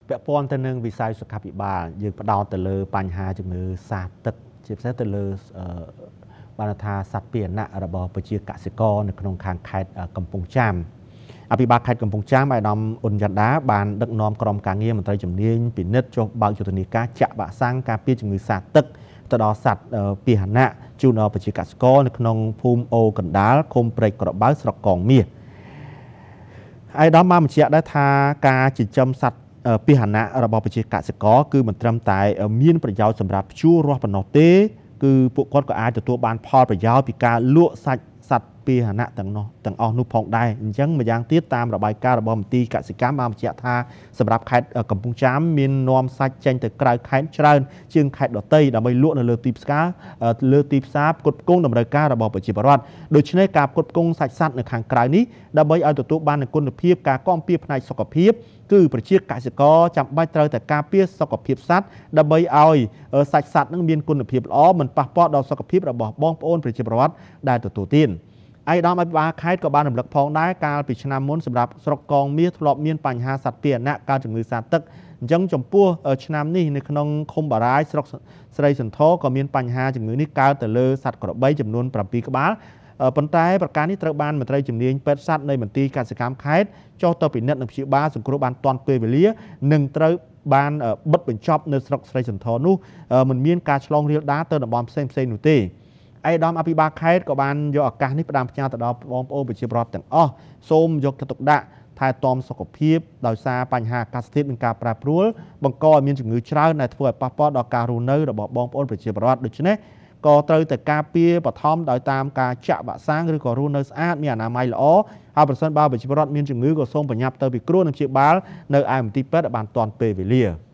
ពាក់ព័ន្ធទៅនឹងវិស័យសុខាភិបាលយើងផ្ដោតទៅលើបញ្ហាជំងឺសាទឹកជាពិសេសទៅលើបានថាសត្វពាហនៈរបស់ប្រជាកសិករនៅក្នុងខាងខេត្តកំពង់ចាមអភិបាលខេត្តកំពង់ចាមអាយដាមអ៊ុនយ៉ាន់ដាបានដឹកនាំក្រុមការងារមន្ត្រីជំនាញពិនិត្យចុះបើកយុទ្ធនាការចាក់វ៉ាក់សាំងការពារជំងឺសាទឹកទៅដល់សត្វពាហនៈជូនដល់ប្រជាកសិករនៅក្នុងភូមិអូកណ្ដាលឃុំព្រែកក្របៅស្រុកកងមាសអាយដាមបានបញ្ជាក់ដែរថាការចិញ្ចឹមសត្វពាហនៈរបស់ប្រជាកសិករគឺមិនត្រឹមតែមានប្រយោជន៍សម្រាប់ភ្ជួររាស់ប៉ុណ្ណោះទេគឺពួកគាត់ក៏អាចទទួលបានផលប្រយោជន៍ពីការលក់សាច់សត្វពាហនៈទាំងអស់នោះផងដែរអញ្ចឹងម្យ៉ាងទៀតតាមរបាយការណ៍របស់មន្ទីរកសិកម្មបានបញ្ជាក់ថាសម្រាប់ខេត្តកំពង់ចាមមាននាំសាច់ចេញទៅក្រៅខេត្តច្រើនជាងខេត្តដទៃដើម្បីលក់នៅលើទីផ្សារផ្គត់ផ្គង់តម្រូវការរបស់ប្រជាពលរដ្ឋដូច្នេះការផ្គត់ផ្គង់សាច់សត្វនៅខាងក្រៅនេះដើម្បីឲ្យទទួលបាននូវគុណភាពការគាំពារផ្នែកសុខភាពគឺប្រជាកសិករចាំបាច់ត្រូវតែការពារសុខភាពសត្វដើម្បីឲ្យសាច់សត្វនឹងមានគុណភាពល្អមិនប៉ះពាល់ដល់សុខភាពរបស់បងប្អូនប្រជាពលរដ្ឋដែលទទួលទានអាយដាមអភិបាលខេត្តក៏បានរំលឹកផងដែរកាលពីឆ្នាំមុនសម្រាប់ស្រុកកងមាសធ្លាប់មានបញ្ហាសត្វពាហនៈកើតជំងឺសាទឹកអញ្ចឹងចំពោះឆ្នាំនេះនៅក្នុងឃុំបារាយស្រុកស្រីសន្ធរក៏មានបញ្ហាជំងឺនេះកើតទៅលើសត្វក្របីចំនួន7ក្បាលប៉ុន្តែប្រការនេះត្រូវបានមន្ត្រីជំនាញពេទ្យសត្វនៃមន្ទីរកសិកម្មខេត្តចុះទៅពិនិត្យនិងព្យាបាលសង្គ្រោះបានទាន់ពេលវេលានិងត្រូវបានបិទបញ្ចប់នៅស្រុកស្រីសន្ធរនោះមិនមានការឆ្លងរាលដាលទៅតំបន់ផ្សេងនោះទេឯកឧត្តមអភិបាលខេត្តក៏បានយកឱកាសនេះផ្ដាំផ្ញើទៅដល់បងប្អូនប្រជាពលរដ្ឋទាំងអស់សូមយកចិត្តទុកដាក់ថែទាំសុខភាពដោយសារបញ្ហាអាកាសធាតុនិងការប្រែប្រួលបង្កឲ្យមានជំងឺច្រើនដែលធ្វើឲ្យប៉ះពាល់ដល់ការរស់នៅរបស់បងប្អូនប្រជាពលរដ្ឋដូច្នេះក៏ត្រូវតែការពារបឋមដោយតាមការចាក់វ៉ាក់សាំងឬក៏រស់នៅស្អាតមានអនាម័យល្អហើយប្រសិនបើប្រជាពលរដ្ឋមានជំងឺក៏សូមប្រញាប់ទៅពិគ្រោះនិងព្យាបាលនៅឯមន្ទីរពេទ្យឲ្យបានទាន់ពេលវេលា